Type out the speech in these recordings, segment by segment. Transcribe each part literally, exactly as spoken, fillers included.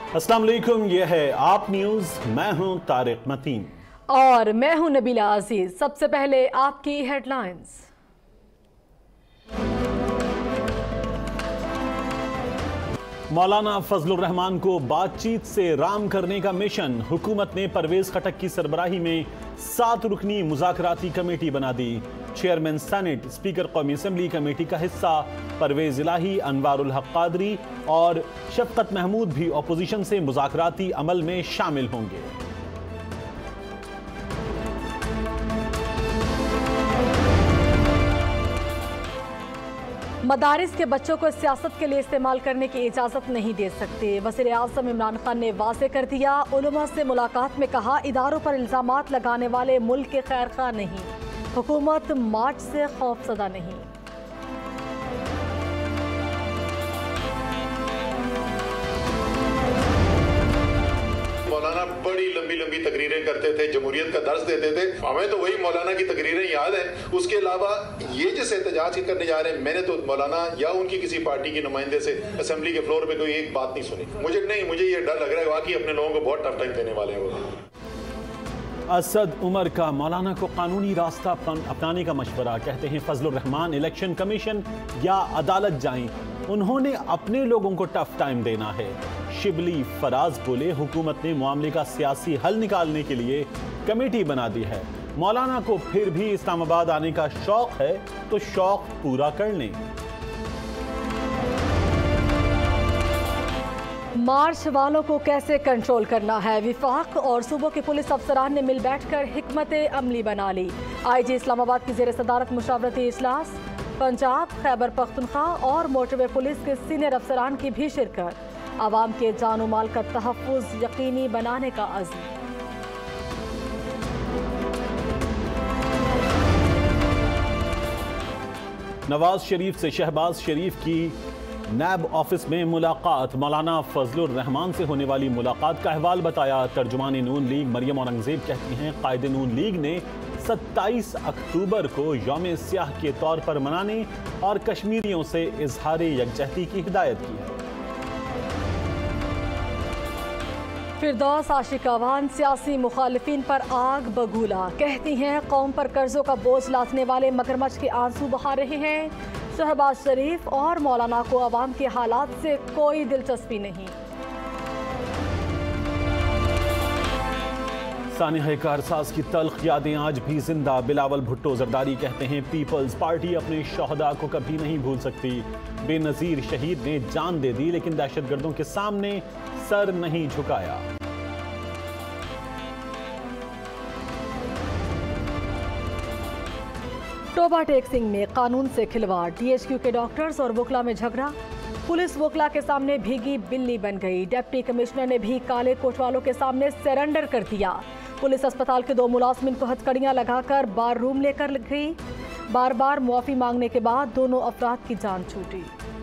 अस्सलाम वालेकुम, ये है आप न्यूज़। मैं हूं तारिक मतीन और मैं हूं नबीला अजीज। सबसे पहले आपकी हेडलाइंस। मौलाना फजलुर रहमान को बातचीत से राम करने का मिशन। हुकूमत ने परवेज खटक की सरबराही में सात रुकनी मुज़ाकराती कमेटी बना दी। चेयरमैन सेनेट, स्पीकर कौमी असम्बली कमेटी का हिस्सा परवेज इलाही, अनवारुल हक कादरी और शफकत महमूद भी अपोजिशन से मुज़ाकराती अमल में शामिल होंगे। मदारिस के बच्चों को सियासत के लिए इस्तेमाल करने की इजाज़त नहीं दे सकते। वज़ीर आज़म इमरान खान ने वाज़ेह कर दिया। उलमा से मुलाकात में कहा, इदारों पर इल्ज़ामात लगाने वाले मुल्क के खैर खा नहीं। हुकूमत मार्च से खौफज़दा नहीं। मौलाना बड़ी लंबी लंबी तकरीरें करते थे, जमहूरियत का दर्ज देते थे। हमें तो वही मौलाना की तकरीरें याद हैं। उसके अलावा ये जिस एहतजाज करने जा रहे हैं, मैंने तो मौलाना या उनकी किसी पार्टी के नुमाइंदे से असेंबली के फ्लोर पे कोई एक बात नहीं सुनी। मुझे नहीं मुझे ये डर लग रहा है वाकई अपने लोगों को बहुत टफ टाइम देने वाले हैं वो। असद उमर का मौलाना को कानूनी रास्ता अपनाने का मशवरा। कहते हैं फजलुर रहमान इलेक्शन कमीशन या अदालत जाएं, उन्होंने अपने लोगों को टफ टाइम देना है। शिबली फराज बोले, हुकूमत ने मामले का सियासी हल निकालने के लिए कमेटी बना दी है। मौलाना को फिर भी इस्लामाबाद आने का शौक है तो शौक पूरा कर लें। मार्च वालों को कैसे कंट्रोल करना है, विफाक और सूबों के पुलिस अफसरान ने मिल बैठकर हिकमत अमली बना ली। आई जी इस्लामाबाद की ज़ेर सदारत मुशावरती इजलास। पंजाब, खैबर पख्तूनख्वा और मोटरवे पुलिस के सीनियर अफसरान की भी शिरकत। आवाम के जान माल का तहफ़्फ़ुज़ यकीनी बनाने का अज़्म। नवाज शरीफ से शहबाज शरीफ की नैब ऑफिस में मुलाकात। मौलाना फजलुर रहमान से होने वाली मुलाकात का अहवाल बताया। तर्जुमान नून लीग मरियम औरंगजेब कहती हैं, कायद नून लीग ने सत्ताईस अक्टूबर को यौम स्याह के तौर पर मनाने और कश्मीरियों से इजहार यकजहती की हिदायत की है। फिरदौस आशिकावान सियासी मुखालिफिन पर आग बगूला। कहती हैं, कौम पर कर्जों का बोझ लादने वाले मगरमच्छ के आंसू बहा रहे हैं। शहबाज शरीफ और मौलाना को अवाम के हालात से कोई दिलचस्पी नहीं। सानिया कारसाज की तल्ख यादें आज भी जिंदा। बिलावल भुट्टो जरदारी कहते हैं, पीपल्स पार्टी अपने शोहदा को कभी नहीं भूल सकती। बेनजीर शहीद ने जान दे दी लेकिन दहशतगर्दों के सामने सर नहीं झुकाया। टोबा टेक्सिंग में कानून से खिलवाड़। टीएचक्यू के डॉक्टर्स और वकला में झगड़ा। पुलिस वकला के सामने भीगी बिल्ली बन गई। डिप्टी कमिश्नर ने भी काले कोट वालों के सामने सरेंडर कर दिया। पुलिस अस्पताल के दो मुलाजमिन को हथकड़ियां लगाकर बार रूम लेकर गई। बार बार मुआफी मांगने के बाद दोनों अफराद की जान छूटी।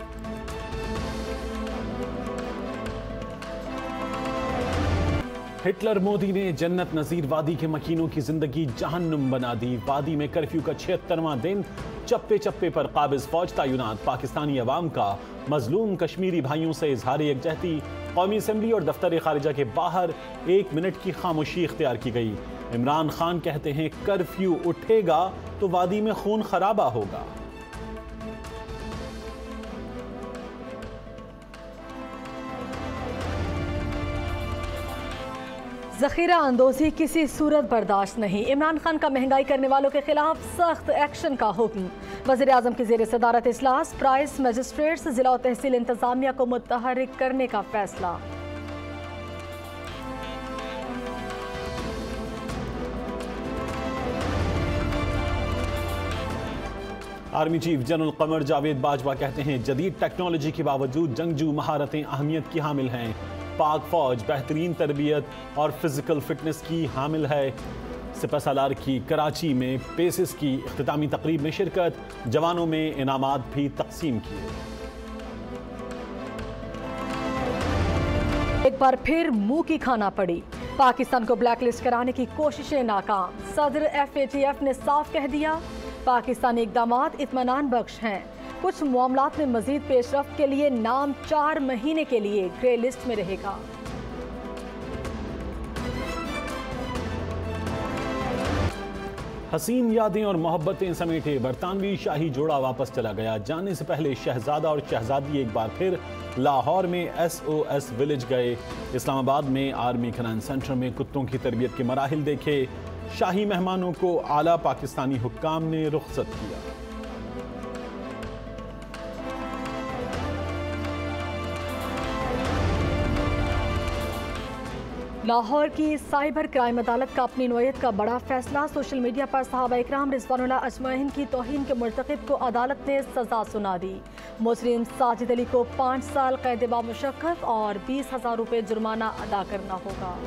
हिटलर मोदी ने जन्नत नजीर वादी के मकीनों की जिंदगी जहन्नुम बना दी। वादी में कर्फ्यू का छिहत्तरवां दिन, चप्पे चप्पे पर काबिज फौज तैनात। पाकिस्तानी अवाम का मजलूम कश्मीरी भाइयों से इजहार यकजहती। कौमी असम्बली और दफ्तर खारिजा के बाहर एक मिनट की खामोशी इख्तियार की गई। इमरान खान कहते हैं, कर्फ्यू उठेगा तो वादी में खून खराबा होगा। जखीरा अंदोजी किसी सूरत बर्दाश्त नहीं। इमरान खान का महंगाई करने वालों के खिलाफ सख्त एक्शन का हुक्म। वज़ीर आज़म की ज़ेर सदारत इजलास। प्राइस मजिस्ट्रेट्स, जिला और तहसील इंतजामिया को मुतहर्रिक करने का फैसला। Army chief general Qamar Javed Bajwa कहते हैं, जदीद टेक्नोलॉजी के बावजूद जंगजू महारतें अहमियत की हामिल हैं। पाक फौज बेहतरीन तरबियत और फिजिकल फिटनेस की हामिल है। सिपहसालार की कराची में पेसिस की इख्तितामी तकरीब में शिरकत। जवानों में इनामात भी तकसीम किए। एक बार फिर मुंह की खाना पड़ी। पाकिस्तान को ब्लैकलिस्ट कराने की कोशिशें नाकाम। सदर एफ ए टी एफ ने साफ कह दिया, पाकिस्तानी इक़दामात इत्मीनान बख्श हैं। कुछ मामलात में मजीद पेशरफ्त के लिए नाम चार महीने के लिए ग्रे लिस्ट में रहेगा। हसीन यादें और मोहब्बतें समेटे बरतानवी शाही जोड़ा वापस चला गया। जाने से पहले शहजादा और शहजादी एक बार फिर लाहौर में एस ओ एस विलेज गए। इस्लामाबाद में आर्मी कमांड सेंटर में कुत्तों की तरबियत के मराहिल देखे। शाही मेहमानों को आला पाकिस्तानी हुक्काम ने रुखसत किया। लाहौर की साइबर क्राइम अदालत का अपनी नोयत का बड़ा फैसला। सोशल मीडिया पर सहाबा इकराम रिजवानुल्लाह अजमईन की तौहीन के मुर्तकिब को अदालत ने सजा सुना दी। मुजरिम साजिद अली को पाँच साल कैद बामुशक्कत और बीस हजार रुपये जुर्माना अदा करना होगा।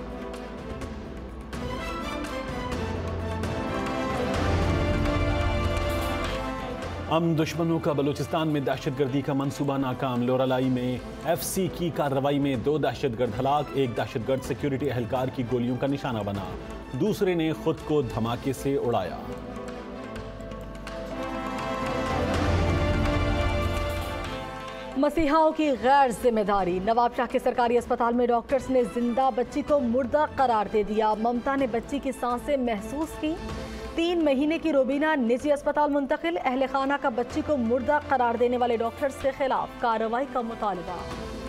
हम दुश्मनों का बलूचिस्तान में दहशतगर्दी का मंसूबा नाकाम। लोरालाई में एफ सी की कार्रवाई में दो दहशतगर्द हलाक। एक दहशतगर्द सिक्योरिटी एहलकार की गोलियों का निशाना बना, दूसरे ने खुद को धमाके से उड़ाया। मसीहाओं की गैर जिम्मेदारी। नवाब शाह के सरकारी अस्पताल में डॉक्टर्स ने जिंदा बच्ची को मुर्दा करार दे दिया। ममता ने बच्ची की सांसें महसूस की। तीन महीने की रोबीना निजी अस्पताल मुंतकिल। अहले खाना का बच्ची को मुर्दा करार देने वाले डॉक्टर्स के खिलाफ कार्रवाई का मुतालबा।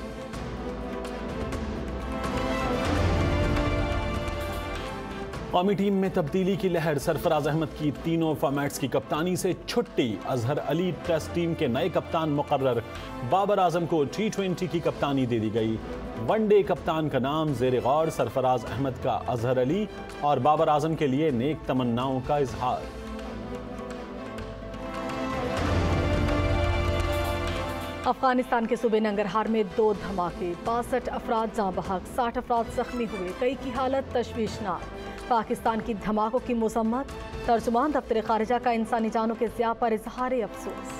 कौमी टीम में तब्दीली की लहर। सरफराज अहमद की तीनों फॉर्मेट्स की कप्तानी से छुट्टी। अजहर अली टेस्ट टीम के नए कप्तान मुकर्रर। बाबर आजम को टी ट्वेंटी की कप्तानी दे दी गई। वनडे कप्तान का नाम ज़ेर गौर। सरफराज अहमद का अजहर अली और बाबर आजम के लिए नेक तमन्नाओं का इजहार। अफगानिस्तान के सूबे नंगरहार में दो धमाके। बासठ अफराद जाँ बहक, साठ अफराद जख्मी हुए। कई की हालत तशवीशनाक। पाकिस्तान की धमाकों की मजम्मत। तर्जुमान दफ्तर खारिजा का इंसानी जानों के ज़िया पर इजहार अफसोस।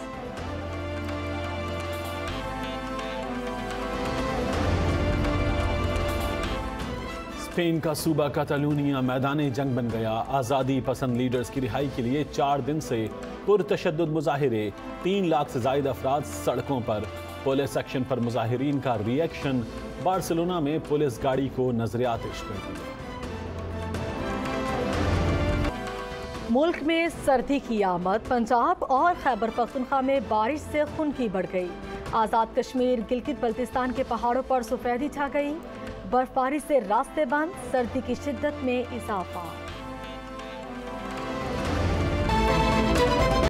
स्पेन का सूबा कातालूनिया मैदान जंग बन गया। आज़ादी पसंद लीडर्स की रिहाई के लिए चार दिन से पुरतशद्दुद मुजाहिरे। तीन लाख से जायद अफराद सड़कों पर। पुलिस एक्शन पर मुजाहिरीन का रिएक्शन। बार्सिलोना में पुलिस गाड़ी को नजरियातिश कर दिया। मुल्क में सर्दी की आमद। पंजाब और खैबर पख्तूनख्वा में बारिश से खुनकी बढ़ गई। आज़ाद कश्मीर गिलगित बल्तिस्तान के पहाड़ों पर सफेदी छा गई। बर्फबारी से रास्ते बंद। सर्दी की शिद्दत में इजाफा।